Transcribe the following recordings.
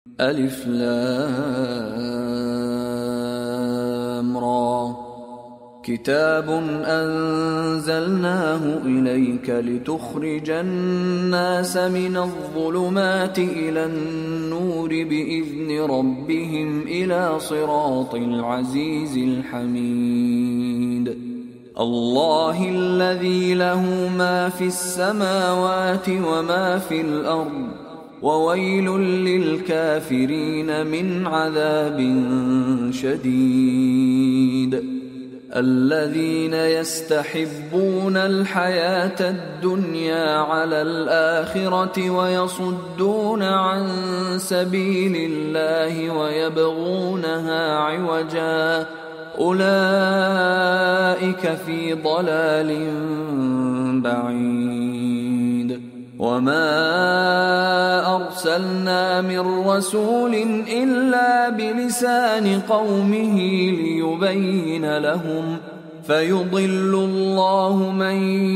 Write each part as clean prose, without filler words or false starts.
ألف لام را. كتاب أنزلناه إليك لتخرج الناس من الظلمات إلى النور بإذن ربهم إلى صراط العزيز الحميد. الله الذي له ما في السماوات وما في الأرض، وويل للكافرين من عذاب شديد. الذين يستحبون الحياة الدنيا على الآخرة ويصدون عن سبيل الله ويبغونها عوجا، أولئك في ضلال بعيد. وما أرسلنا من رسول إلا بلسان قومه ليبين لهم، فيضل الله من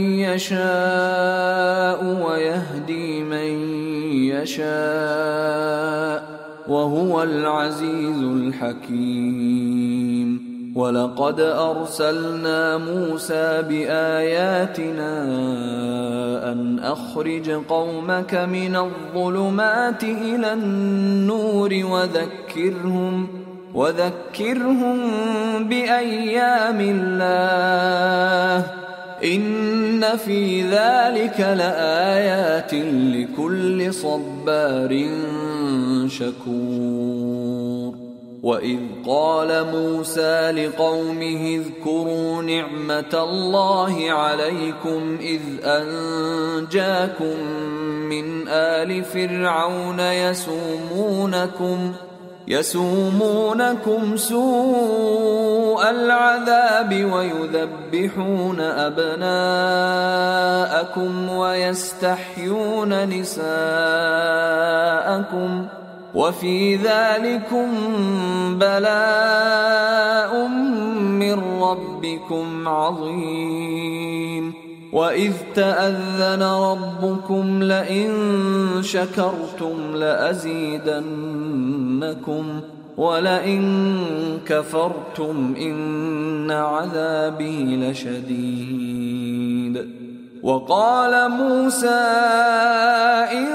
يشاء ويهدي من يشاء، وهو العزيز الحكيم. ولقد أرسلنا موسى بآياتنا أن أخرج قومك من الظلمات إلى النور وذكرهم بأيام الله، إن في ذلك لآيات لكل صبار شكور. وإذ قال موسى لقومه اذكروا نعمة الله عليكم إذ أنجاكم من آل فرعون يسومونكم سوء العذاب ويذبحون أبناءكم ويستحيون نساءكم، وفي ذلكم بلاء من ربكم عظيم. وإذ تأذن ربكم لئن شكرتم لأزيدنكم ولئن كفرتم إن عذابي لشديد. وقال موسى إن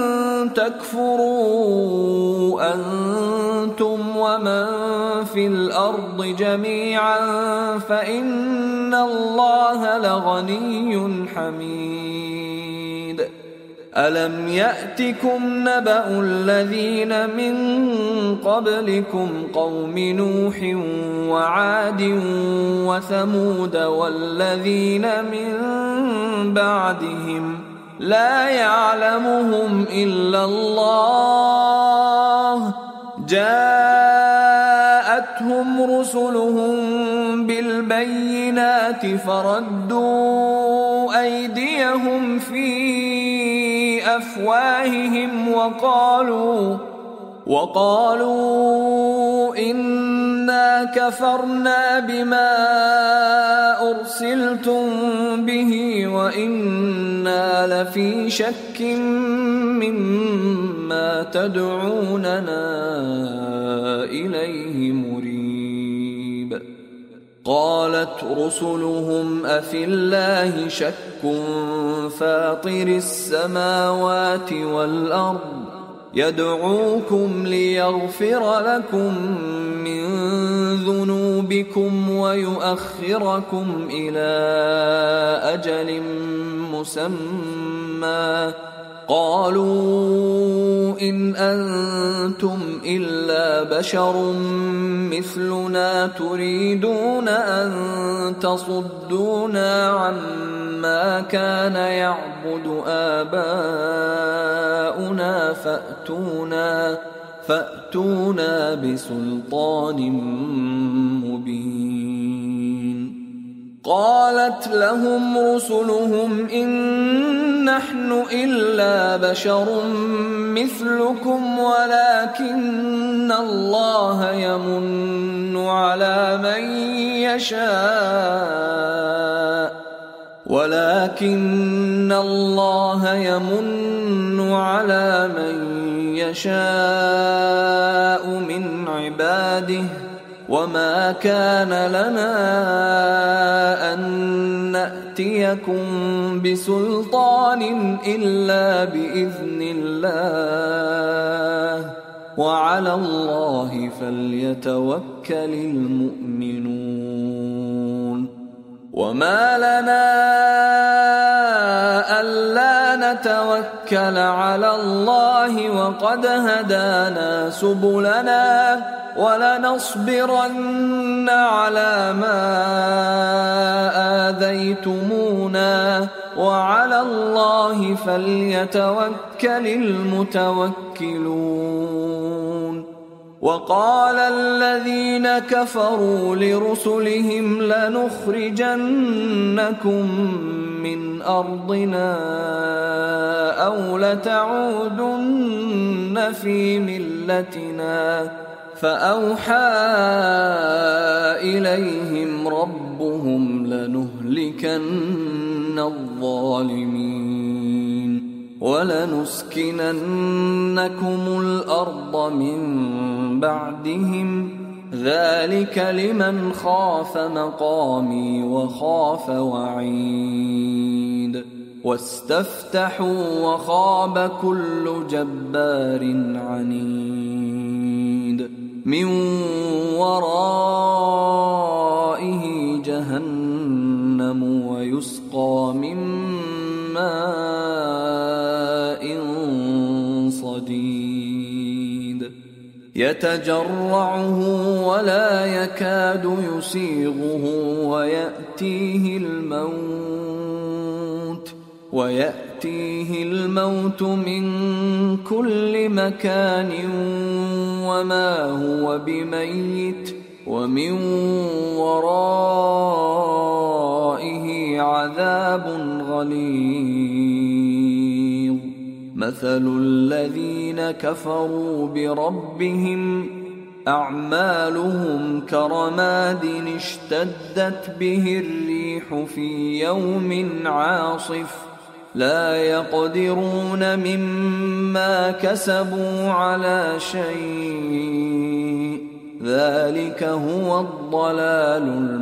تكفروا أنتم ومن في الأرض جميعا فإن الله لغني حميد. ألم يأتكم نبأ الذين من قبلكم قوم نوح وعاد وثمود والذين من بعدهم لا يعلمهم إلا الله، جاءتهم رسلهم بالبينات فردوا أيديهم في أفواههم وقالوا إنا كفرنا بما أرسلتم به وإنا لفي شك مما تدعوننا إليه مريب. قالت رسلهم أفي الله شك فاطر السماوات والأرض يدعوكم ليغفر لكم من ذنوبكم ويؤخركم إلى أجل مسمى، قالوا إن أنتم إلا بشر مثلنا تريدون أن تصدونا عما كان يعبد آباؤنا فأتونا بسلطان مبين. قالت لهم رسلهم إن نحن إلا بشر مثلكم ولكن الله يمن على من يشاء من عباده وما كان لنا أن نأتيكم بسلطان إلا بإذن الله وعلى الله فليتوكل المؤمنون وما لنا ألا نتوكل على الله وقد هدانا سبلنا ولنصبرن على ما آذيتمونا وعلى الله فليتوكل المتوكلون وقال الذين كفروا لرسلهم لنخرجنكم من أرضنا أو لتعودن في ملتنا فأوحى إليهم ربهم لنهلكن الظالمين ولنسكننكم الأرض من بعدهم ذلك لمن خاف مقامي وخاف وعيد واستفتحوا وخاب كل جبار عنيد من ورائه جهنم ويسقى من ماء صديد يتجرعه ولا يكاد يسيغه ويأتيه الموت من كل مكان وما هو بميت ومن ورائه عذاب غليظ مثل الذين كفروا بربهم أعمالهم كرماد اشتدت به الريح في يوم عاصف لا يقدرون مما كسبوا على شيء ذلك هو الضلال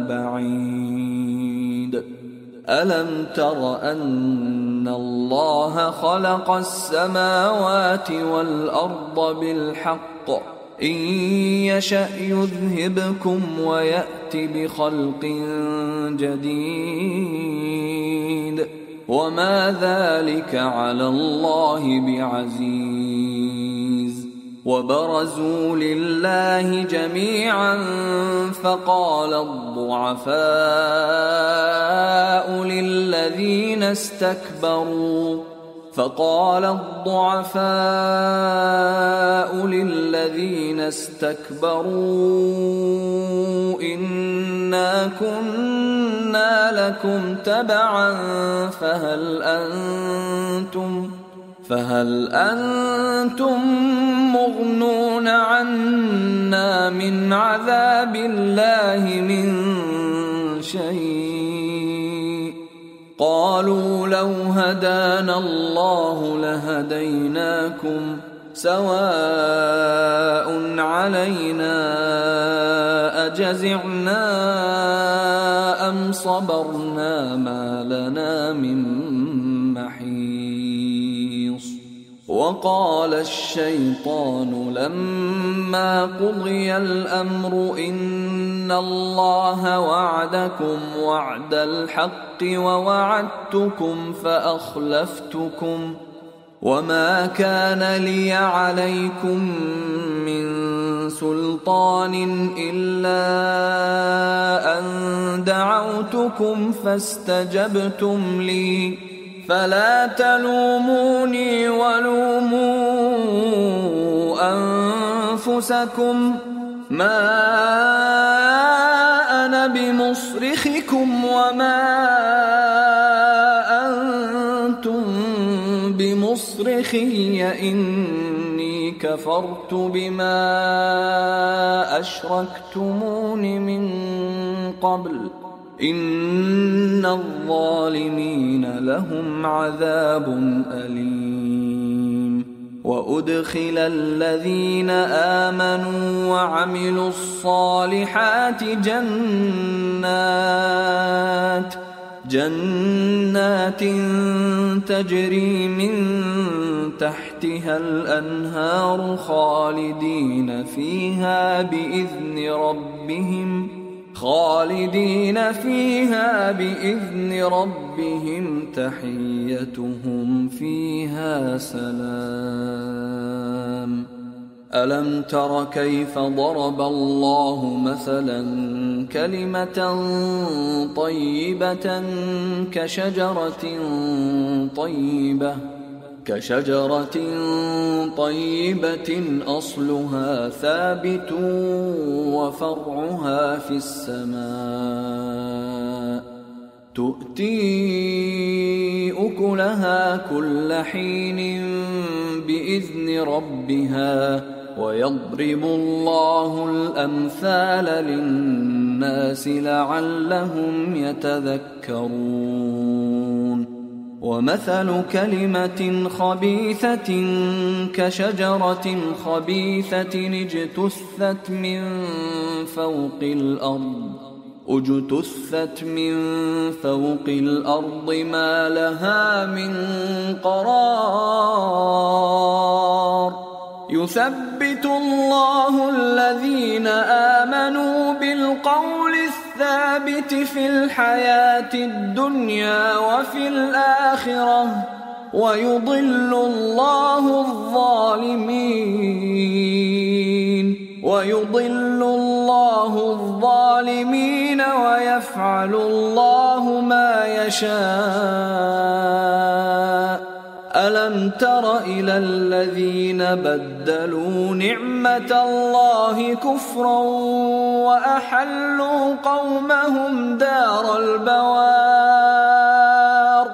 البعيد ألم تر أن الله خلق السماوات والأرض بالحق إن يشأ يذهبكم ويأت بخلق جديد وما ذلك على الله بعزيز وبرزوا لله جميعا فقال الضعفاء للذين استكبروا إنا كنا لكم تبعا فهل أنتم مغنون عنا من عذاب الله من شيء قالوا لو هدانا الله لهديناكم سواء علينا أجزعنا أم صبرنا ما لنا من محيص وقال الشيطان لما قضي الأمر إن الله وعدكم وعد الحق ووعدتكم فأخلفتكم وما كان لي عليكم من سلطان إلا أن دعوتكم فاستجبتم لي فلا تلوموني ولوموا أنفسكم ما أنا بمصرخكم وما أنتم بمصرخي إني كفرت بما أشركتمون من قبل إن الظالمين لهم عذاب أليم وأدخل الذين آمنوا وعملوا الصالحات جنات تجري من تحتها الأنهار خالدين فيها بإذن ربهم تحيتهم فيها سلام. ألم تر كيف ضرب الله مثلا كلمة طيبة كشجرة طيبة أصلها ثابت وفرعها في السماء تؤتي أكلها كل حين بإذن ربها ويضرب الله الأمثال للناس لعلهم يتذكرون. ومثل كلمة خبيثة كشجرة خبيثة اجتثت من فوق الأرض ما لها من قرار. يثبت الله الذين آمنوا بالقول الثابت في الحياة الدنيا وفي الآخرة ويضل الله الظالمين ويفعل الله ما يشاء. ألم تر إلى الذين بدلوا نعمة الله كفرا وأحلوا قومهم دار البوار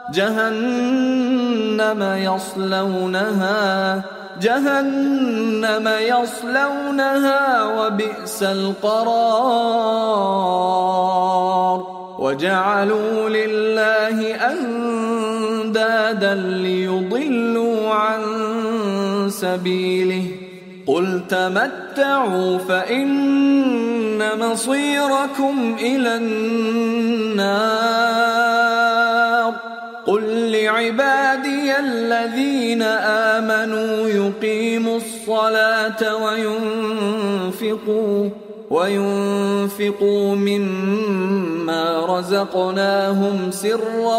جهنم يصلونها وبئس القرار. وجعلوا لله أندادا ليضلوا عن سبيله قل تمتعوا فإن مصيركم إلى النار. قل لعبادي الذين آمنوا يقيموا الصلاة وينفقوا مما رزقناهم سرا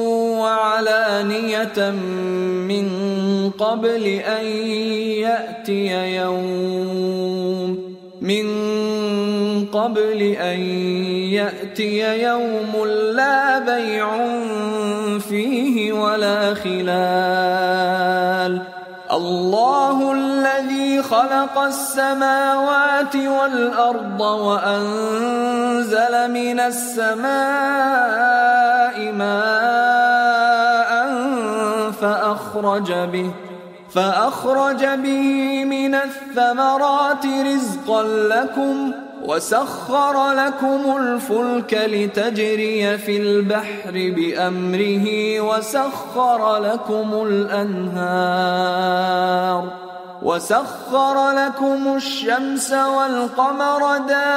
وعلانية من قبل أن يأتي يوم لا بيع فيه ولا خلال. الله الذي خلق السماوات والأرض وأنزل من السماء ماء فأخرج به من الثمرات رزقا لكم وسخر لكم الفلك لتجري في البحر بأمره وسخر لكم الشمس والقمر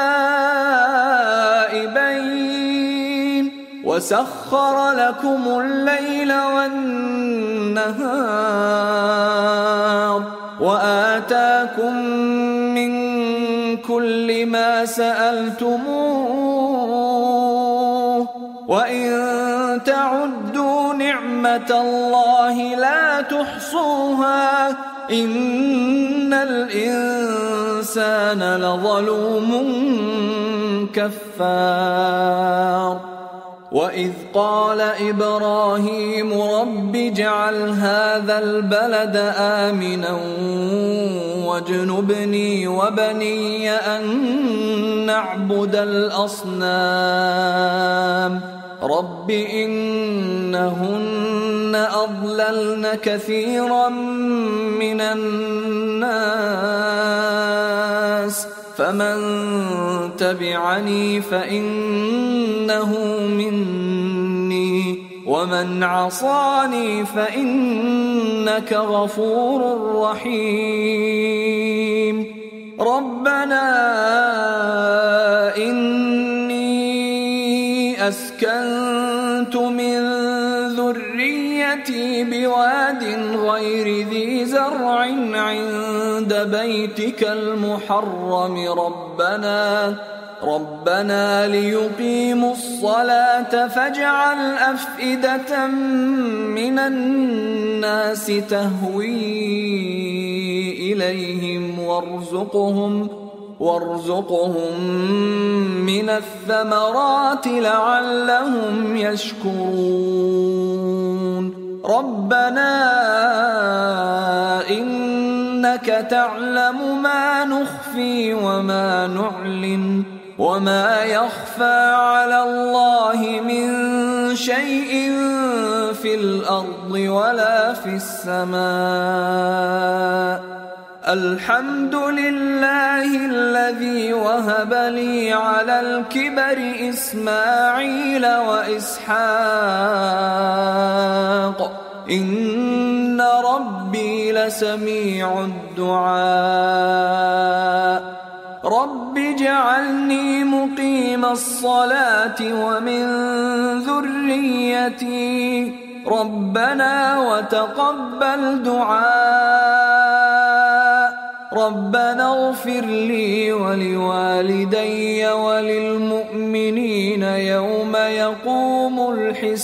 دائبين وسخر لكم الليل والنهار وآتاكم من كل ما سألتموه وإن تعدوا نعمة الله لا تحصوها إن الإنسان لظلوم كفار. وإذ قال إبراهيم رب اجعل هذا البلد آمنا واجنبني وبني أن نعبد الأصنام رب إنهن أضللن كثيرا من الناس فمن تبعني فإنه مني ومن عصاني فإنك غفور رحيم ربنا إني أسكنت من ذريتي بواد غير ذي زرع عند بيتك المحرم ربنا ليقيموا الصلاة فاجعل أفئدة من الناس تهوي إليهم وارزقهم من الثمرات لعلهم يشكرون ربنا إنك تعلم ما نخفي وما نعلن وما يخفى على الله من شيء في الأرض ولا في السماء الحمد لله الذي وهب لي على الكبر إسماعيل وإسحاق إن ربي لسميع الدعاء رب اجعلني مقيم الصلاة ومن ذريتي ربنا وتقبل دعاء ربنا اغفر لي ولوالدي وللمؤمنين يوم يقوم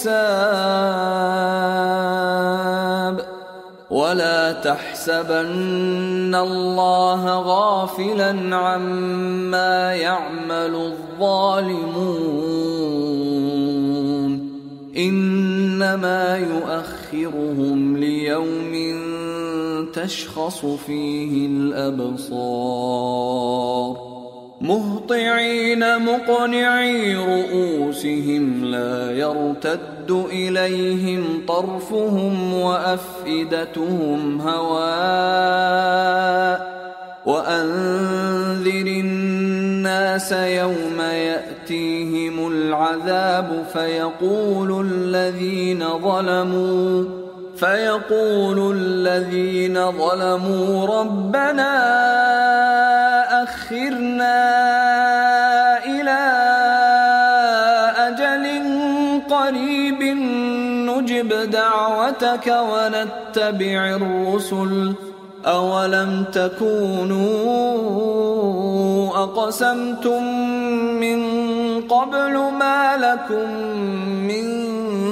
الحساب ولا تحسبن الله غافلا عما يعمل الظالمون إنما يؤخرهم ليوم تشخص فيه الأبصار مهطعين مقنعي رؤوسهم لا يرتد إليهم طرفهم وأفئدتهم هواء وأنذر الناس يوم يأتيهم العذاب فيقول الذين ظلموا ربنا أخرنا إلى أجل قريب نجب دعوتك ونتبع الرسل أولم تكونوا أقسمتم من قبل ما لكم من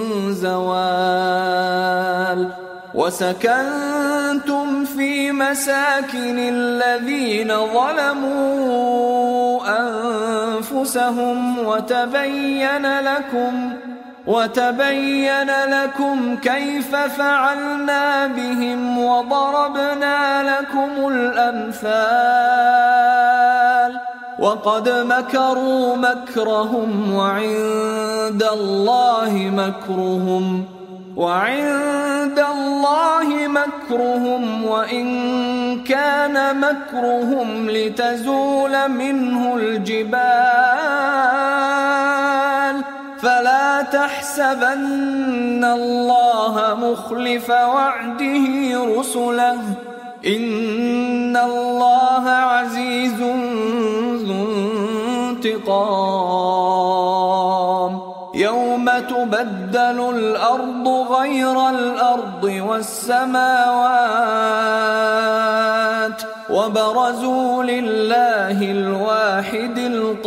زوال وسكنتم في مساكن الذين ظلموا أنفسهم وتبين لكم كيف فعلنا بهم وضربنا لكم الأمثال وقد مكروا مكرهم وعند الله مكرهم وإن كان مكرهم لتزول منه الجبال فلا تحسبن الله مخلف وعده رسله إن الله عزيز ذو انتقام يوم تبدل الأرض غير الأرض والسماوات وبرزوا لله الواحد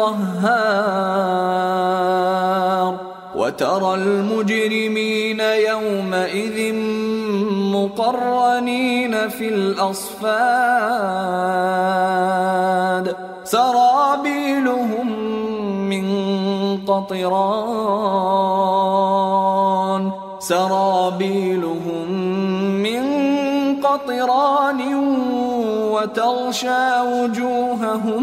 القهار وترى المجرمين يومئذ مقرنين في الأصفاد سرابيلهم من قطران وتغشى وجوههم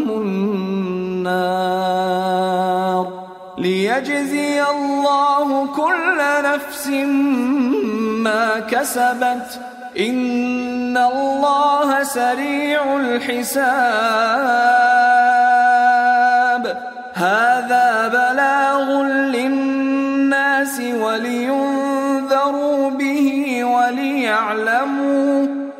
النار ليجزي الله كل نفس ما كسبت إن الله سريع الحساب هذا بلاغ للناس ولينذروا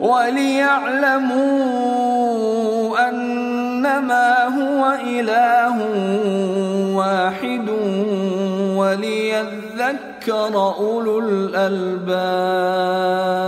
وليعلموا أنما هو إله واحد وليذكر أولو الألباب.